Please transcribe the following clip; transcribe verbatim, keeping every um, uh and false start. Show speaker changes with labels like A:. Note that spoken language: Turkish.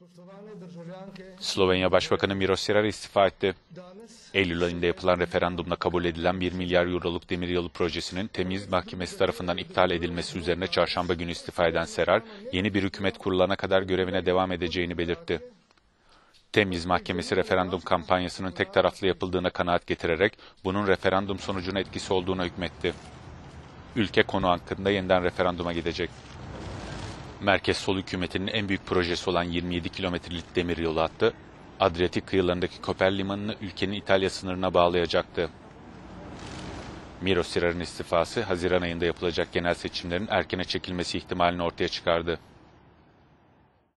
A: Slovenya Başbakanı Miro Cerar istifa etti. Eylül ayında yapılan referandumla kabul edilen bir milyar euroluk demiryolu projesinin Temyiz Mahkemesi tarafından iptal edilmesi üzerine çarşamba günü istifa eden Cerar, yeni bir hükümet kurulana kadar görevine devam edeceğini belirtti. Temyiz Mahkemesi referandum kampanyasının tek taraflı yapıldığına kanaat getirerek bunun referandum sonucuna etkisi olduğuna hükmetti. Ülke konu hakkında yeniden referanduma gidecek. Merkez Sol hükümetinin en büyük projesi olan yirmi yedi kilometrelik demiryolu hattı, Adriyatik kıyılarındaki Koper limanını ülkenin İtalya sınırına bağlayacaktı. Miro Cerar'ın istifası, Haziran ayında yapılacak genel seçimlerin erkene çekilmesi ihtimalini ortaya çıkardı.